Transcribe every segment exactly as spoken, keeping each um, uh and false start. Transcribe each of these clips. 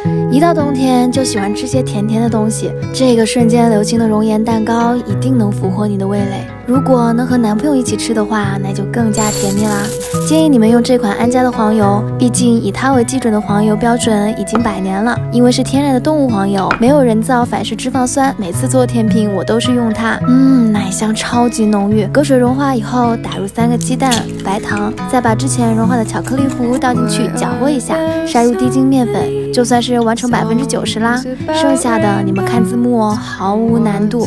一到冬天就喜欢吃些甜甜的东西，这个瞬间流行的熔岩蛋糕一定能俘获你的味蕾。如果能和男朋友一起吃的话，那就更加甜蜜啦。建议你们用这款安佳的黄油，毕竟以它为基准的黄油标准已经百年了，因为是天然的动物黄油，没有人造反式脂肪酸。每次做甜品我都是用它，嗯，奶香超级浓郁。隔水融化以后，打入三个鸡蛋、白糖，再把之前融化的巧克力糊倒进去，搅和一下，筛入低筋面粉，就算是完成百分之九十啦。剩下的你们看字幕哦，毫无难度。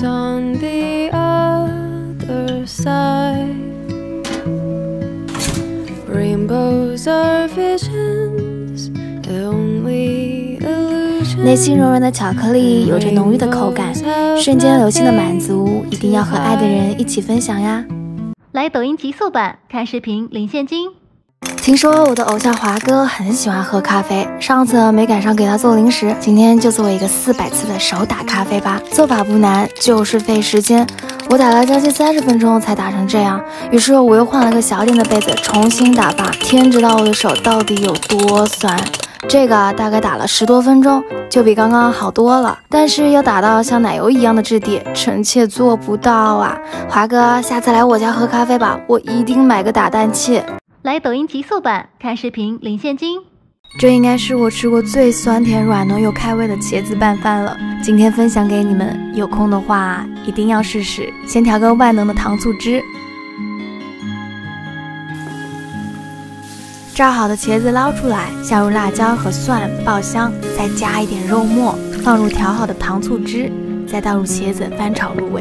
内心柔软的巧克力有着浓郁的口感，瞬间流行的满足，一定要和爱的人一起分享呀！ 来抖音极速版看视频领现金。 听说我的偶像华哥很喜欢喝咖啡，上次没赶上给他做零食，今天就做一个四百次的手打咖啡吧。做法不难，就是费时间。我打了将近三十分钟才打成这样，于是我又换了个小点的杯子重新打吧。天知道我的手到底有多酸。这个大概打了十多分钟，就比刚刚好多了。但是要打到像奶油一样的质地，臣妾做不到啊。华哥，下次来我家喝咖啡吧，我一定买个打蛋器。 来抖音极速版看视频领现金。 这应该是我吃过最酸甜软糯又开胃的茄子拌饭了，今天分享给你们，有空的话一定要试试。先调个万能的糖醋汁，炸好的茄子捞出来，下入辣椒和蒜爆香，再加一点肉末，放入调好的糖醋汁，再倒入茄子翻炒入味。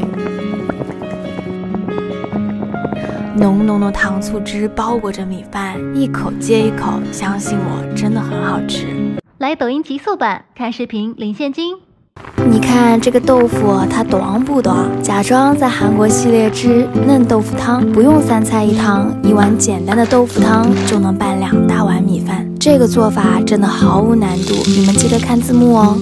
浓浓的糖醋汁包裹着米饭，一口接一口，相信我，真的很好吃。 来抖音极速版看视频领现金。 你看这个豆腐它短不短？假装在韩国系列之嫩豆腐汤，不用三菜一汤，一碗简单的豆腐汤就能拌两大碗米饭。这个做法真的毫无难度，你们记得看字幕哦。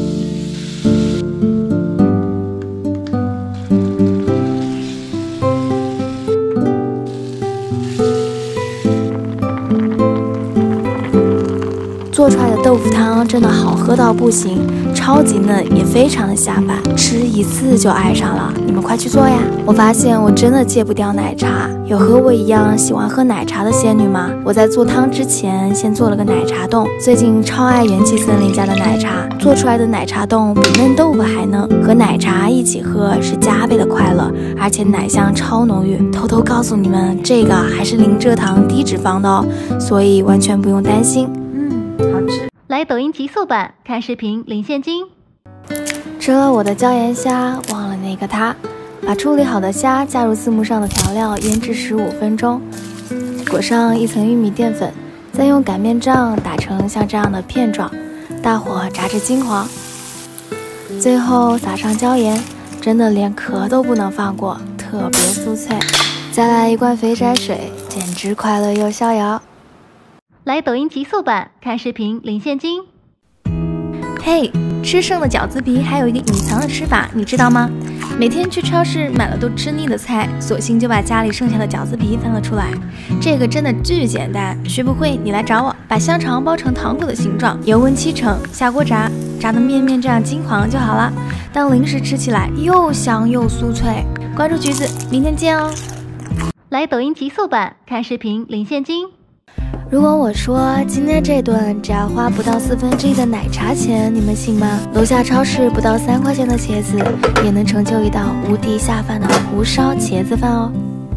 做出来的豆腐汤真的好喝到不行，超级嫩，也非常的下饭，吃一次就爱上了。你们快去做呀！我发现我真的戒不掉奶茶，有和我一样喜欢喝奶茶的仙女吗？我在做汤之前先做了个奶茶冻，最近超爱元气森林家的奶茶，做出来的奶茶冻比嫩豆腐还嫩，和奶茶一起喝是加倍的快乐，而且奶香超浓郁。偷偷告诉你们，这个还是零蔗糖低脂肪的哦，所以完全不用担心。好吃。 来抖音极速版看视频领现金。 吃了我的椒盐虾，忘了那个它。把处理好的虾加入字幕上的调料，腌制十五分钟，裹上一层玉米淀粉，再用擀面杖打成像这样的片状，大火炸至金黄，最后撒上椒盐，真的连壳都不能放过，特别酥脆。再来一罐肥宅水，简直快乐又逍遥。 来抖音极速版看视频领现金。 嘿，吃剩的饺子皮还有一个隐藏的吃法，你知道吗？每天去超市买了都吃腻的菜，索性就把家里剩下的饺子皮翻了出来。这个真的巨简单，学不会你来找我。把香肠包成糖果的形状，油温七成，下锅炸，炸得面面这样金黄就好了。当零食吃起来又香又酥脆。关注橘子，明天见哦。 来抖音极速版看视频领现金。 如果我说今天这顿只要花不到四分之一的奶茶钱，你们信吗？楼下超市不到三块钱的茄子，也能成就一道无敌下饭的胡烧茄子饭哦。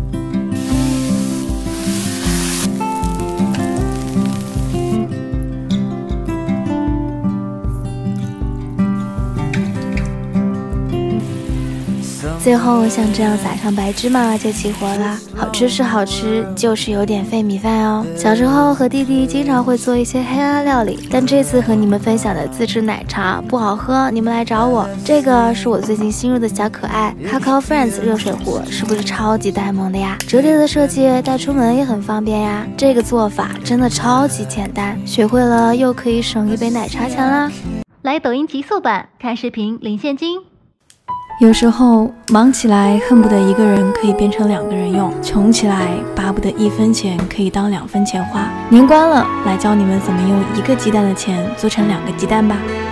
最后像这样撒上白芝麻就起火啦。好吃是好吃，就是有点费米饭哦。小时候和弟弟经常会做一些黑暗料理，但这次和你们分享的自制奶茶不好喝，你们来找我。这个是我最近新入的小可爱 Cacao Friends 热水壶，是不是超级呆萌的呀？折叠的设计带出门也很方便呀。这个做法真的超级简单，学会了又可以省一杯奶茶钱啦。 来抖音极速版看视频领现金。 有时候忙起来恨不得一个人可以变成两个人用，穷起来巴不得一分钱可以当两分钱花。年关了，来教你们怎么用一个鸡蛋的钱做成两个鸡蛋吧。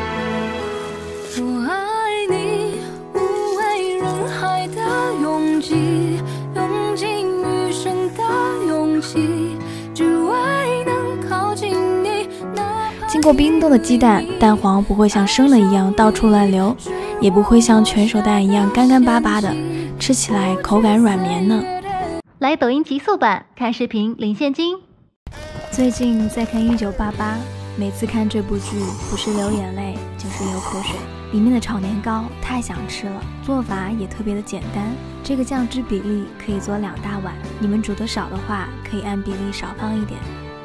我爱你，无畏人海的拥挤，用尽余生的勇气，只为能靠近你。 经过冰冻的鸡蛋，蛋黄不会像生的一样到处乱流，也不会像全熟蛋一样干干巴巴的，吃起来口感软绵呢。 来抖音极速版看视频领现金。 最近在看一九八八，每次看这部剧不是流眼泪就是流口水。里面的炒年糕太想吃了，做法也特别的简单。这个酱汁比例可以做两大碗，你们煮的少的话可以按比例少放一点。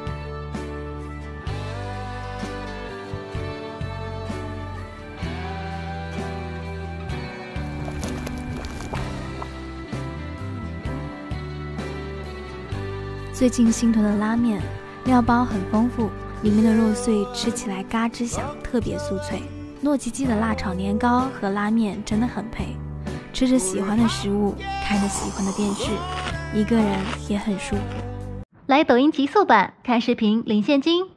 最近新囤的拉面，料包很丰富，里面的肉碎吃起来嘎吱响，特别酥脆。糯叽叽的辣炒年糕和拉面真的很配，吃着喜欢的食物，看着喜欢的电视，一个人也很舒服。 来抖音极速版看视频领现金。